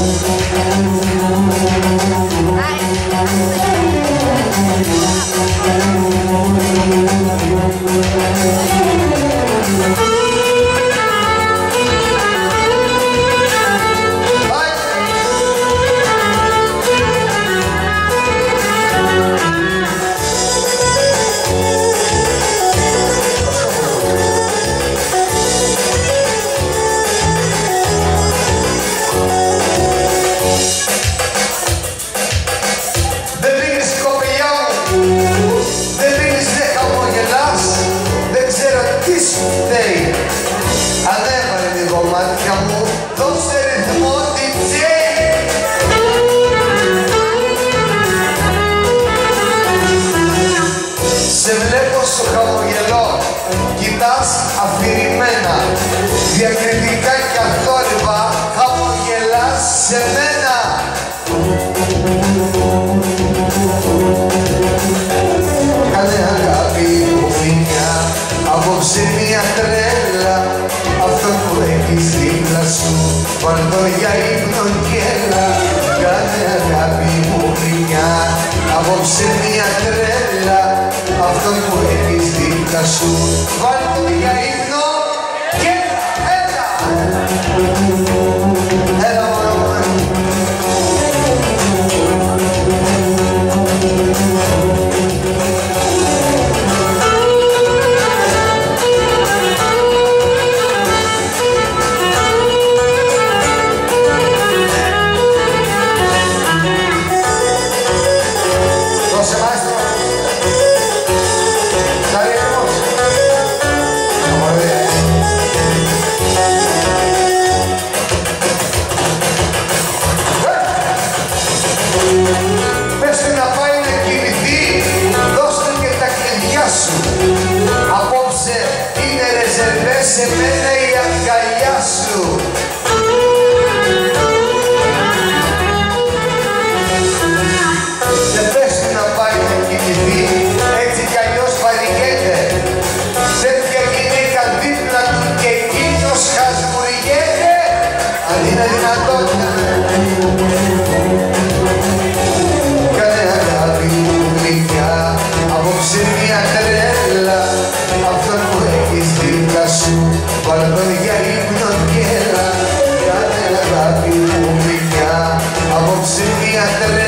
Αφηρημένα, διακριτικά και αθόρυβα, χαμογελάς σε μένα. Κάνε αγάπη μου φινιά, απόψε μια τρέλα, αυτό που έχεις δίπλα σου, πάρ' το για ύπνο κι έλα. Κάνε αγάπη μου φινιά, απόψε μια τρέλα, αυτό που έχεις δίπλα σου, πάρ' το για ύπνο. Έλα μωρό μου. Δώσε μάστρο. Σαρίμος. Ωραία. Πες του να πάει να κοιμηθεί, δώσ' του και τα κλειδιά σου. Απόψε είναι ρεζερβέ σε μένα η αγκαλιά σου. Και πες του να πάει να κοιμηθεί, έτσι κι αλλιώς παρηγέται. Τέτοια γυναίκα δίπλα του και εκείνος χασμουριέται. Αν είναι δυνατόν. Απόψε μια τρέλα, αυτό που έχεις δίπλα σου, βάλ' το για ύπνο κι έλα. Κάνε αγάπη μου γλυκιά, απόψε μια τρέλα.